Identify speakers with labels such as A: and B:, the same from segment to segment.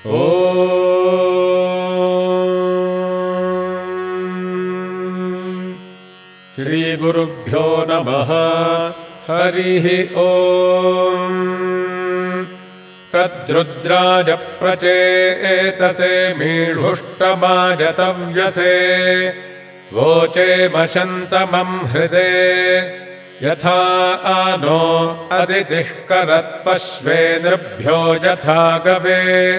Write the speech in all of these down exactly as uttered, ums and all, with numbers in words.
A: ॐ श्रीगुरुभ्यो नमः। हरिः ॐ। कद्रुद्राज प्रचेतसे मीढुष्टमाजतव्यसे वोचे मशन्तमं हृदे यथा नो अदितिः करत्पश्वे नृभ्यो यथा गवे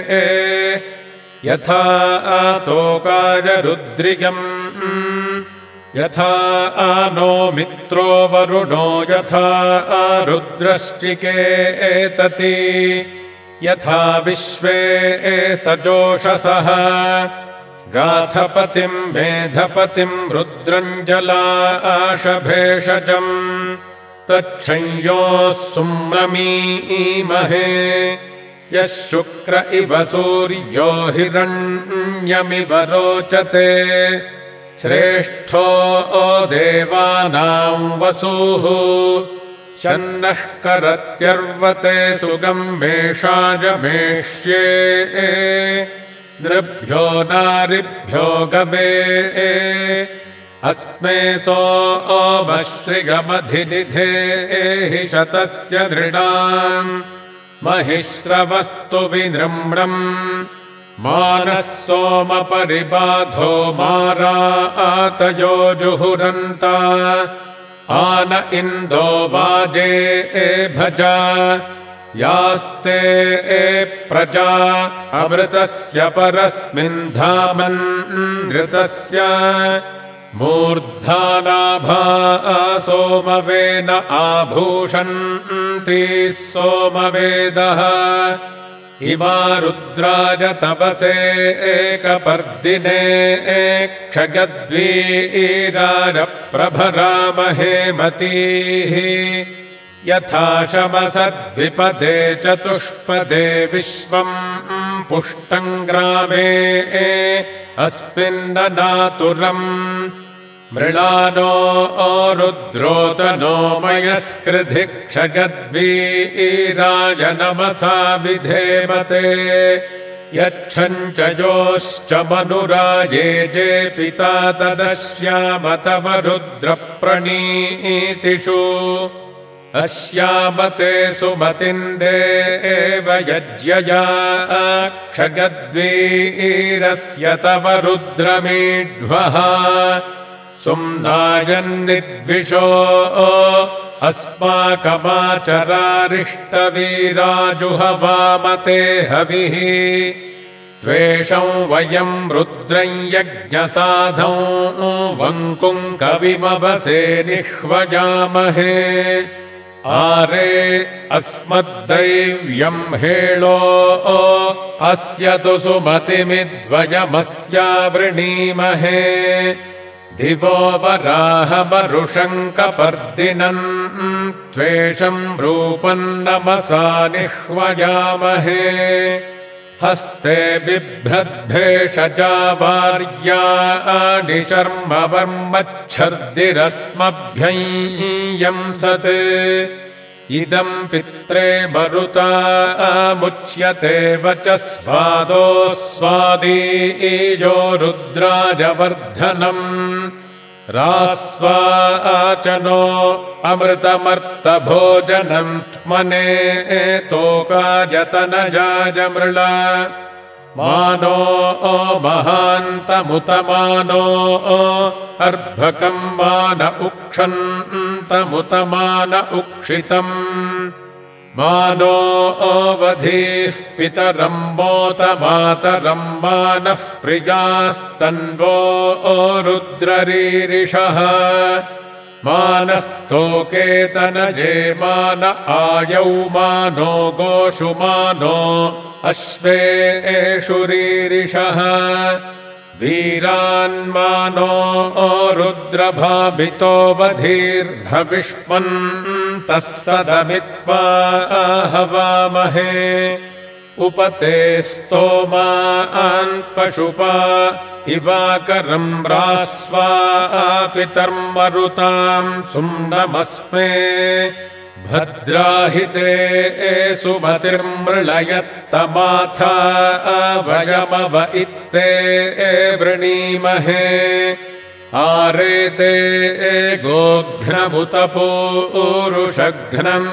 A: यथा तोकाय रुद्रियम् यथा नो मित्रो वरुणो यथा रुद्रश्चिकेतति यथा विश्वे सजोषसः गाथपतिम् मेधपतिम् रुद्रञ्जलाशभेषजम् तच्छंयोः सुम्रमीमहे यः शुक्र इव सूर्यो हिरण्यमिव रोचते श्रेष्ठो देवानां वसुः शन्नः करत्यर्वते सुगम्भेषाजमेष्ये नृभ्यो नारिभ्यो गवे अस्मे सोमश्रिगमधिनिधेहि शतस्य दृढाम् महिश्रवस्तु विनृम्रम् मानः सोमपरिबाधो मारातयो जुहुरन्ता आन इन्दो वाजे भजा यास्ते प्रजा अमृतस्य परस्मिन् धामन्नृतस्य मूर्धानाभा सोमवेन आभूषन्ति सोमवेदः इमा रुद्राज तपसे एकपर्दिने क्षगद्वीराज प्रभरामहे मतीः यथा शमसद्विपदे चतुष्पदे विश्वम् पुष्टम् ग्रामे अस्मिन्ननातुरम् मृळानो रुद्रोतनो मयस्कृधि क्षगद्वीराज नमसा विधेमते यच्छञ्च योश्च मनुराजे जे पिता तदश्याम तव रुद्रप्रणीतिषु अस्यामते सुमतिन्देव यज्ञया क्षगद्वीरस्य तव रुद्रमीढ्वः सुम्नायन्निद्विषो अस्माकमाचरारिष्टवीराजुहवामते हविः त्वेषं वयं रुद्रं यज्ञसाधौ वङ्कुं कविमवसे निह्वयामहे आरे अस्मद्दैव्यं हेळो अस्य तु सुमतिमिद्वयमस्यावृणीमहे दिवो वराहमरुशङ्कपर्दिनम् त्वेषं रूपं नमसा निह्वयामहे हस्ते बिभ्रद्भेषजा वार्याणि शर्म वर्मच्छर्दिरस्मभ्यंसत् इदं पित्रे मरुतामुच्यते वच स्वादोस्वादीयो रुद्राजवर्धनम् रास्वाचनो अमृतमर्तभोजनं त्मने तोकायतनजाय मृळा मानो महान्तमुतमानो अर्भकं मान उक्षन्तमुतमान उक्षितम् मानो अवधीः पितरं मोतमातरं मानः प्रियास्तन्वो रुद्ररीरिषः मानस्तोकेतनजे मान आयौ मानो गोषु मानो अश्वेषु रीरिषः वीरान्मानो रुद्रभाभितो वधीर्हविष्मन्तः सदमित्वा हवामहे उपते स्तोमान् पशुपा इवाकरं रास्वा पितर्मरुतां सुम्नमस्मे भद्राहिते सुमतिर्मृळयत्तमाथा वयमव इत्ते वृणीमहे आरेते गोघ्नमुतपूरुषघ्नम्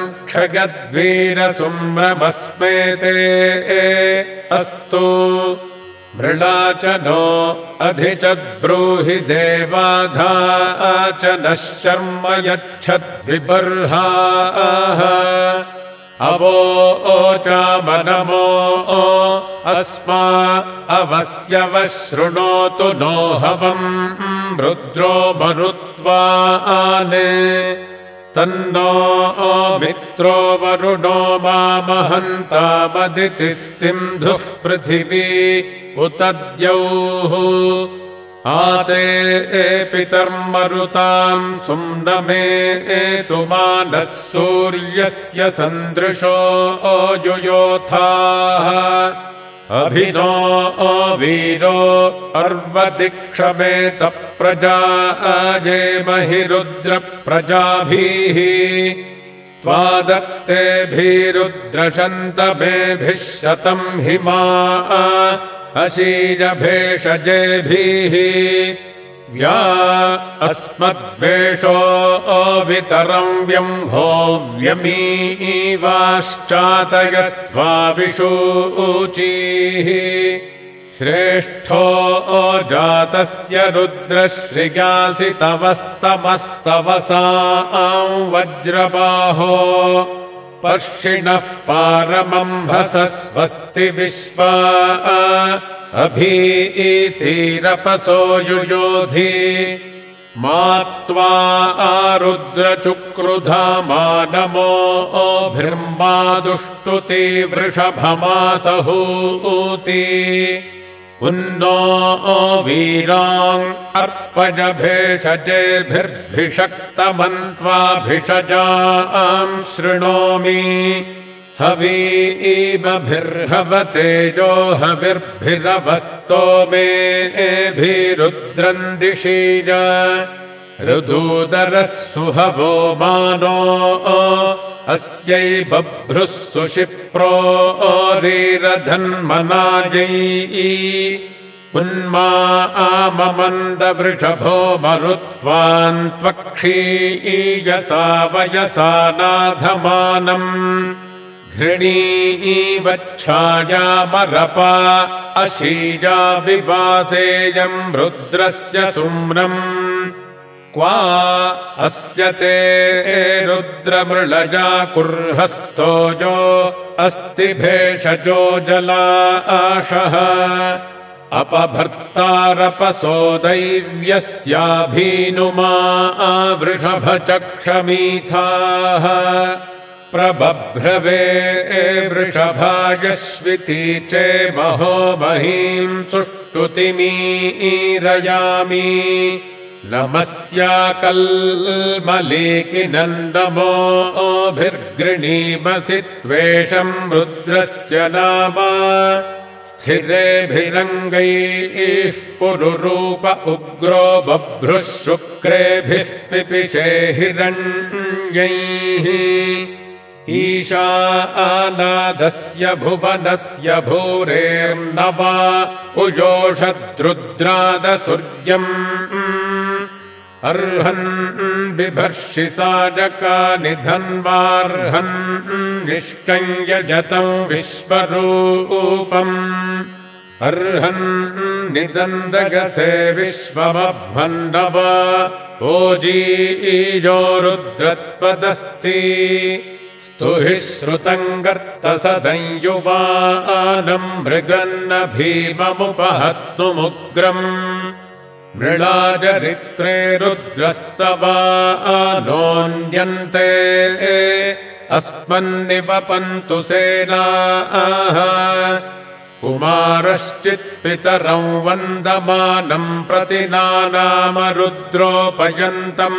A: क्षयद्वीरसुम्रमस्मेते अस्तु मृळा च नो अधिचद्ब्रूहि देवाधा च नः शर्म यच्छद्विबर्हाः अवो ओचामनमो अस्मा अवस्यवः शृणोतु नो हवम् रुद्रो मरुत्वाने तन्नो मित्रो वरुणो मामहन्तामदितिः सिन्धुः पृथिवी उत द्यौः आते पितर्मरुताम् सुम्नमे एतु मानः सूर्यस्य सन्दृशो युयोथाः अभिनो वीरो अर्वतिक्षमेत प्रजा अजेमहि रुद्र प्रजाभिः त्वादत्तेभिरुद्रशन्तमेभिः शतम् हिमा अशीजभेषजेभिः व्या अस्मद्वेषो वितरम् व्यंहो व्यमीवाश्चातयस्वाविषूचीः श्रेष्ठो जातस्य रुद्रश्रियासि तवस्तमस्तवसाम् वज्रबाहो पर्षिणः पारमम्भसः स्वस्ति विश्वा अभीतिरपसो युयोधि मात्वा रुद्रचुक्रुधामानमो भिर्मादुष्टुति वृषभमासहूति उन्नो वीरान् अर्पजभेषजेभिर्भिषक्तमन्त्वाभिषजाम् शृणोमि हवीमभिर्हवतेजो हविर्भिरवस्तोमेभिरुद्रम् दिशीज ऋदूदरः सुहवो मानो अस्यै बभ्रुः सुशिप्रो रीरधन्मनायै उन्मा आममन्दवृषभो मरुत्वान् त्वक्षीयसा वयसा नाधमानम् घृणीवच्छायामरपा अशीजा विवासेयम् रुद्रस्य सुम्नम् क्वा अस्य ते रुद्रमृळजा कुर्हस्तोजो अस्ति भेषजो जलाशः अपभर्तारपसो दैव्यस्याभीनुमा वृषभचक्षमीथाः प्रबभ्रवे वृषभायश्विती चेमहो महीम् सुष्टुतिमीरयामि नमस्याकल्मलीकिनन्दमोभिर्गृणीमसि त्वेषम् रुद्रस्य नाम स्थिरेभिरङ्गैः पुरुरूप उग्रो बभ्रुः शुक्रेभिः पिपिशे हिरण्यैः ईशानादस्य भुवनस्य भूरेर्नवा उजोषद्रुद्रादसूर्यम् अर्हन् बिभर्षि साजकानि धन्वार्हन् निष्कञ्यजतम् विश्वरूपम् अर्हन् निदन्दगसे विश्वमभ्वन्नवा ओजीयो रुद्रत्वदस्ति स्तुहि श्रुतम् गर्तसदंयुवानम् मृगन्न भीममुपहत्तुमुग्रम् मृळाचरित्रे रुद्रस्तवानोऽन्यन्ते अस्मन्निवपन्तु सेनाः कुमारश्चित्पितरम् वन्दमानम् प्रतिनानाम रुद्रोपयन्तम्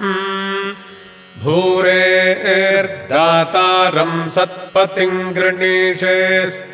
A: भूरेर्दातारम् सत्पतिम् गृणीषे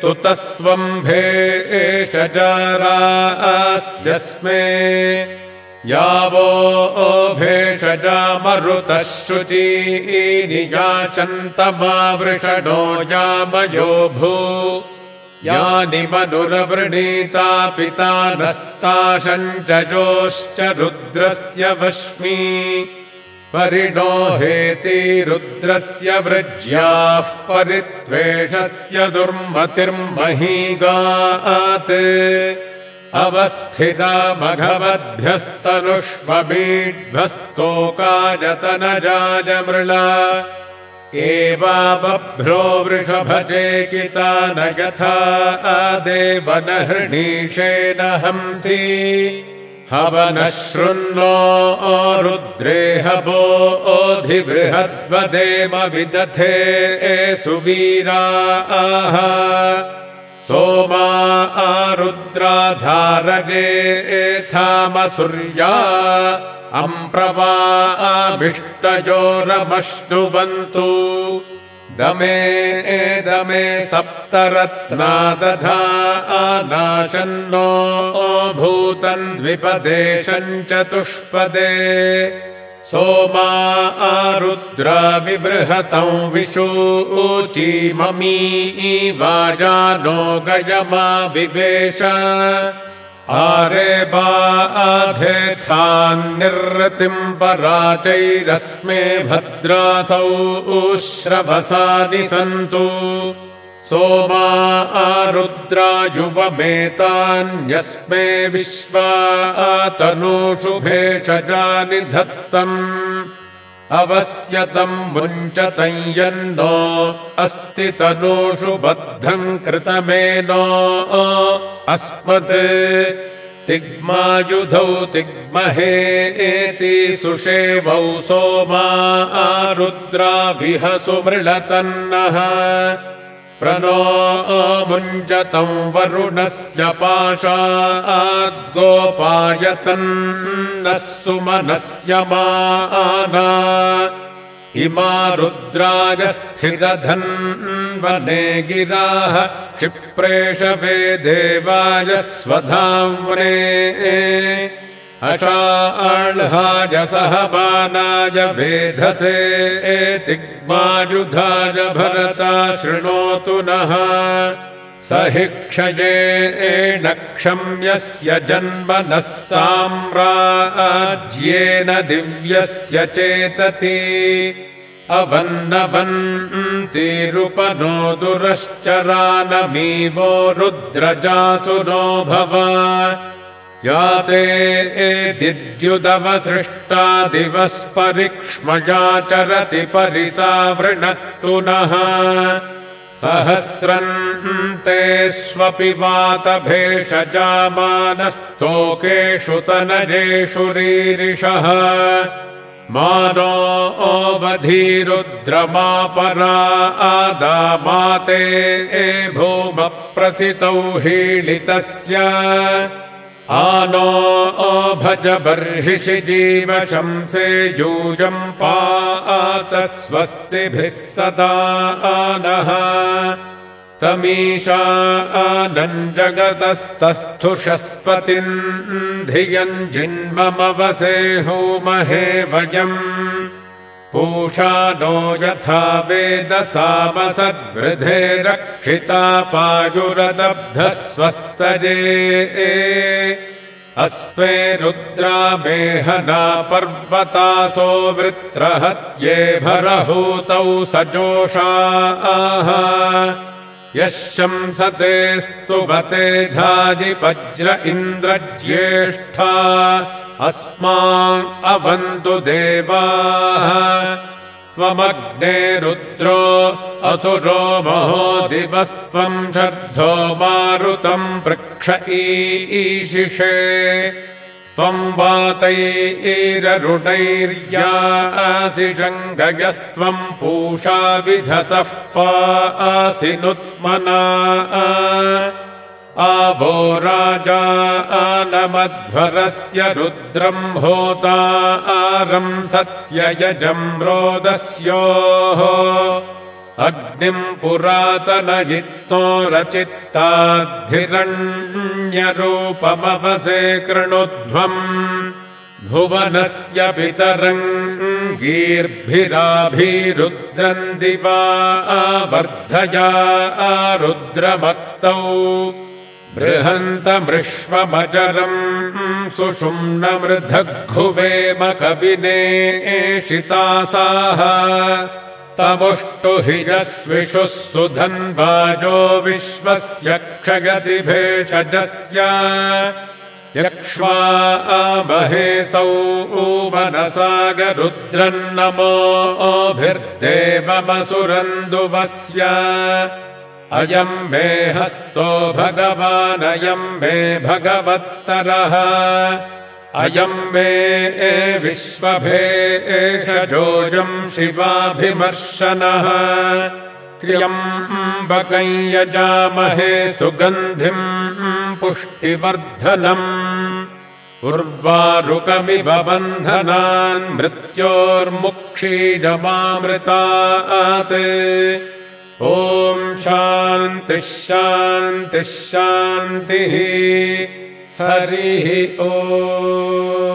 A: स्तुतस्त्वम् भेषजारास्यस्मे यावो भेषजा मरुतः शुचीनि याचन्तमावृषणो यामयो भू यानि मनुरवृणीता पिता नस्ताशञ्चयोश्च रुद्रस्य वश्मी परिणो हेति रुद्रस्य वृज्याः परित्वेषस्य दुर्मतिर्महीगात् अवस्थिता मघवद्भ्यस्तनुष्वमीढ्भस्तोकायतनजाजमृळा एवा बभ्रो वृषभचेकिता न यथा देवनहृणीशेन हंसी हवनः शृण्वो रुद्रेह बोधिबृहद्वदेम विदथे सुवीराः सोमा रुद्राधारगे एथामसूर्या अम्प्रवामिष्टयोरमश्नुवन्तु दमे दमे सप्तरत्ना दधा नाशन्नो भूतन् द्विपदेशं चतुष्पदे सोमा रुद्रा विबृहतं विशूचीममी वाजानो गयमा विवेश आरे बाधेथान्निर्रतिं पराचैरस्मे भद्रासौ श्रवसानि सन्तु सोमा रुद्रा युवमेतान्यस्मे विश्वा तनूषु भेषजानि धत्तम् अवस्यतं मुञ्चतं यन्नो अस्ति तनूषु बद्धं कृतमेनो अस्मत् तिग्मायुधौ तिग्महे एति सुषेवौ सोमा रुद्रा विहसु मृळतन्नः प्रणो मुञ्चतं वरुणस्य पाशाद्गोपायतन्नः सुमनस्य माना इमा रुद्राय स्थिरधन्वने गिराः क्षिप्रेषवे देवाय स्वधाम्ने अषाळ्हाय सहमानाय वेधसे तिग्मायुधाय भरता शृणोतु नः स हि क्षयेण क्षम्यस्य जन्मनः साम्राज्येन दिव्यस्य चेतति अवन्नवन्तिरुपनो दुरश्चरानमीवो रुद्रजासुनो भव याते दिद्युदवसृष्टा दिवस्परिक्ष्मया चरति परिसावृणत्तु नः सहस्रन्ते स्वपि वातभेषजामानस्तोकेषु तनजेषु रीरिषः मानो वधीरुद्रमापरा आदामाते भूमप्रसितौ हीळितस्य आनो भज बर्हिषि जीवशंसे यूयं पात स्वस्तिभिः सदा नः तमीशानं जगतस्तस्थुषस्पतिं धियं जिन्ममवसेहोमहे वयम् पूषा नो यथा वेदसामसद्वृधे रक्षिता पायुरदब्धः स्वस्तये अस्मे रुद्रा मेहना पर्वतासो वृत्रहत्ये भरहूतौ सजोषाः यः शंसते स्तुवते धाजिपज्र इन्द्रज्येष्ठा अस्मान् अवन्तु देवाः त्वमग्ने रुद्रो असुरो महो दिवस्त्वं शर्धो मारुतं पृक्ष ईशिषे त्वं वातैररुणैर्यासि शङ्गयस्त्वं पूषा विधतः पासि नुत्मना आवो राजा आनमध्वरस्य रुद्रं होतारं सत्ययजं रोदस्योः अग्निं पुरातनयित्नो रचित्ताद्धिरण्यरूपमवसे कृणुध्वम् भुवनस्य पितरं गीर्भिराभिरुद्रं दिवा वर्धया रुद्रमत्तौ बृहन्तमृष्वमजरम् सुषुम्नमृधग्घुवेम कविनेशितासाः तमुष्टुहिजस्विषुः सुधन्वाजो विश्वस्य क्षयति भेषजस्य यक्ष्वामहेसौ मनसागरुद्रन्नमोभिर्देवमसुरन्दुवस्य अयं मे हस्तो भगवानयं मे भगवत्तरः अयं मे विश्वभेषजोऽयं शिवाभिमर्शनः त्र्यम्बकं यजामहे सुगन्धिं पुष्टिवर्धनम् उर्वारुकमिव बन्धनान् मृत्योर्मुक्षीयमामृतात् ॐ शान्तिः शान्तिः शान्तिः हरिः ॐ।